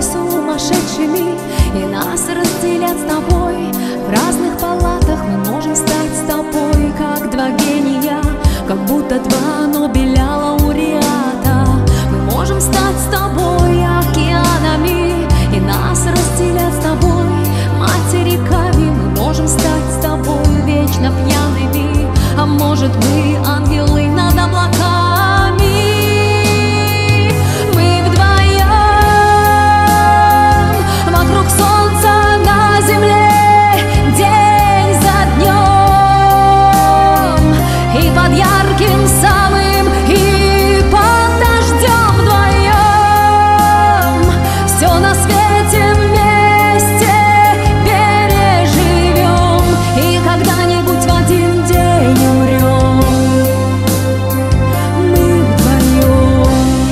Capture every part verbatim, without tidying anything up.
тобой сумасшедшими, и нас разделят с тобой. В разных палатах мы можем стать с тобой, как два гения, как будто два Нобеля лауреата. Мы можем стать с тобой океанами, и нас разделят с тобой материками. Мы можем стать с тобой вечно пьяными, а может мы ангелы над облаками. Мы вдвоем вокруг солнца на земле, день за днем, и под ярким самым, и под дождем вдвоем все на свете вместе переживем, и когда-нибудь в один день умрем. Мы вдвоем.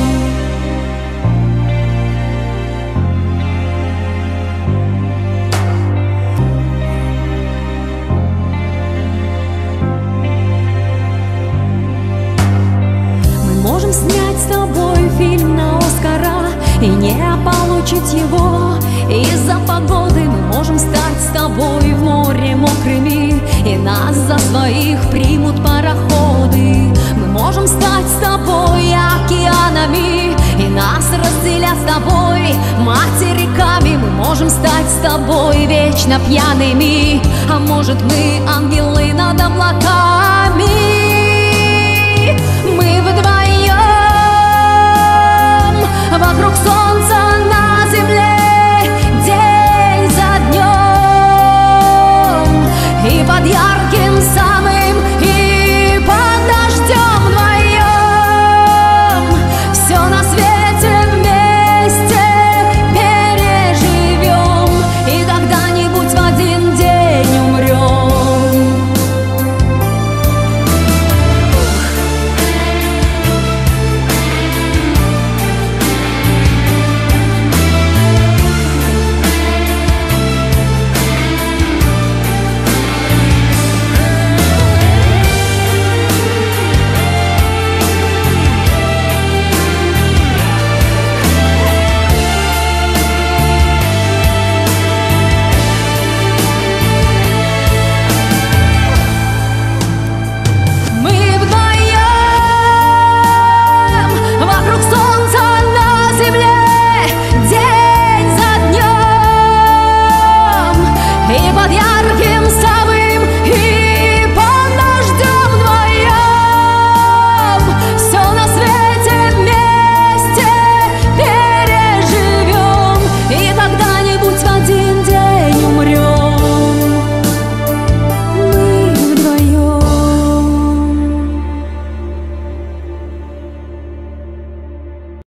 Мы можем снять с тобой фильм на Оскара и не получить его из-за погоды. Мы можем стать с тобой в море мокрыми, и нас за своих примут пароходы. Мы можем стать с тобой океанами, и нас разделят с тобой материками. Мы можем стать с тобой вечно пьяными, а может мы ангелы над облаками. Мы вдвоем вокруг солнца